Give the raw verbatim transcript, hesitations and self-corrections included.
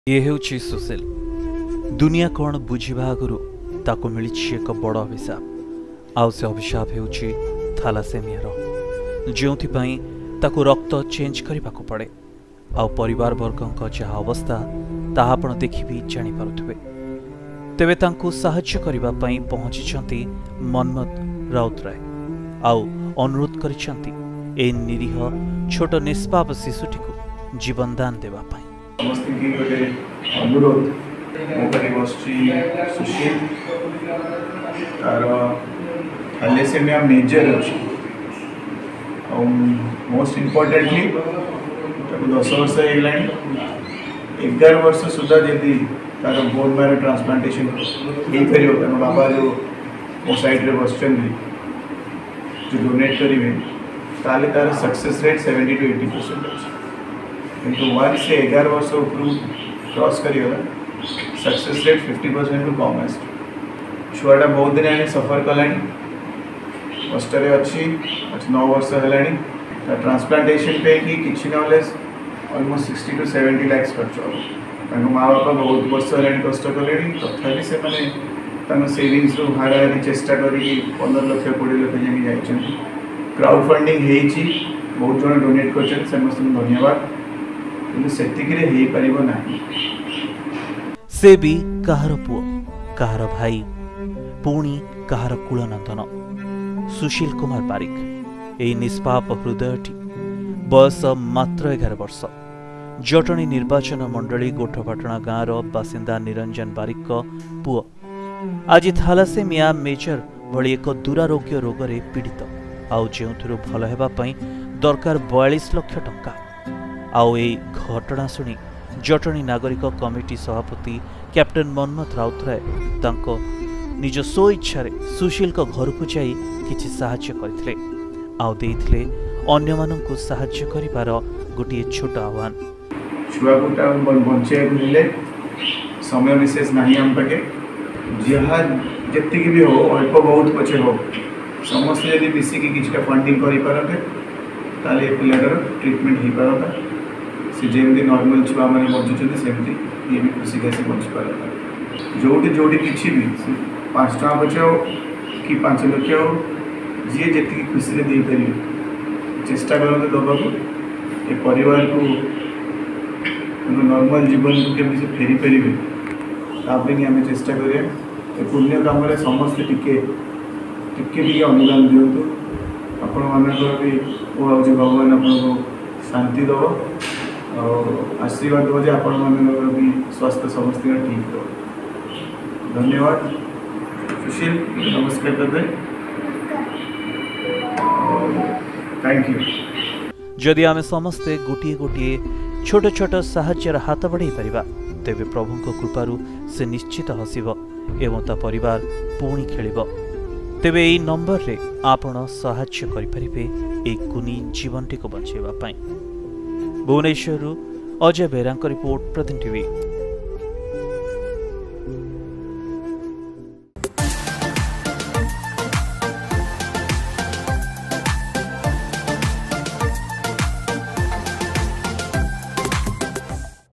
ये हेउछि सुशील। दुनिया कौन बुझिबा आगुरु ताको मिलिछि एक बड़ अभिशाप। आउ से अभिशाप हेउछि थैलासेमियार, जोंथि पई ताको रक्त चेंज करबाको पड़े। आउ परिवार वर्गक जहा अवस्था ताहा आपण देखि भी जानि पारुथबे। तेबे तांको सहाय्य करबा पई पहुंचिछंती मनमत राउतराय। आउ अनुरोध करिछंती ए निरीह छोट निष्पाप शिशुटीको जीवनदान देबा पई। समस्त की गोटे अनुरोध मोबाइल बसची सुशील तार थैलेसेमिया मेजर अच्छी और मोस्ट इम्पोर्टेंटली दस वर्ष हो एगार वर्ष सुधा जदि तार बोन मैरो ट्रांसप्लांटेशन हो पार बाबा जो मो साइड रे बस जो डोनेट करेंगे ताले तार success rate seventy two eighty percent अच्छे किंतु वन से एगार वर्ष उपरू क्रॉस करीगला सक्सेस रेट फिफ्टी परसेंट रु कम आस छुआटा बहुत दिन आने सफर कलानी कष्ट अच्छी नौ वर्ष है ट्रांसप्लांटेशन पे कि किसी ना almost sixty to seventy lakhs खर्च हम माँ बापा बहुत वर्ष है कष्ट कले तथापि से सेविंग्स रू हारा हारी चेष्टा करी पंद्रह लक्ष कोड़े लक्ष जाए क्राउड फंडिंग होती बहुत जन डोनेट कर समस्त धन्यवाद से भी कहार पुओ कहार भाई पुणी कहार कुलनंदन सुशील कुमार बारिक एई निष्पाप हृदयटी बयस मात्र एगार वर्ष जटणी निर्वाचन मंडली गोठपाटणा गाँवर बासिंदा निरंजन बारिक पुओ आज थैलासेमिया मेजर भली एक दुरारोग्य रोग रे पीड़ित आउ जेउथुरु भल हेबा पई दरकार बयालीस लक्ष टंका। आउ ए घटना शुणी जटणी नागरिक कमिटी सभापति कैप्टेन मनमत राउतराय तांको निज स्व इच्छा सुशील को घर को जाई किछि सहाय्य करथिले आउ देइथिले अन्य माननकु सहाय्य करिवार गोटिए छोट आह्वान। छुआ गोटा बंचे मिले समय विशेष नहीं हम पाके जहाँ जति भी हो अल्प बहुत पछे हो समस्त यदि मिसिकी किछटा फंडिंग करि पारते ताले पिलाटर ट्रीटमेंट हो पारता से जमी नॉर्मल छुआ मैंने बचुच्च सेमती ये भी खुशी कैसे बची पारता जोटी जोटी किसी भी पाँच टाँह बचे हो कि पाँच लक्ष हो जी जी खुशी दे पारे चेष्टा करते दबा ये परिवार को नॉर्मल जीवन को केमी से फेरी पारे तापे आम चेष्टा करें पुण्य कम समस्ते टिके टिके टिके अनुदान दिंतु आपण मानकर भी वो भगवान आपको शांति दब और आशीर्वाद दो जे आपण मानकर भी स्वास्थ्य समस्त ठीक हो। धन्यवाद सुशील नमस्कार करते थैंक यू। जदि आम समस्ते गोटे गोटे छोट छोट साहाय्यर हाथ बढ़ाई पारिबा तेबे प्रभुंक कृपारू से निश्चित हसिब एवं ता परिवार पुणी खेलिब। तेबे एई नंबर रे आपण सहाय्य करि परिबे ए कुनी जीवनटी को बचाइबा पई। Bhubaneswar Ajay Behera report Pratidin TV.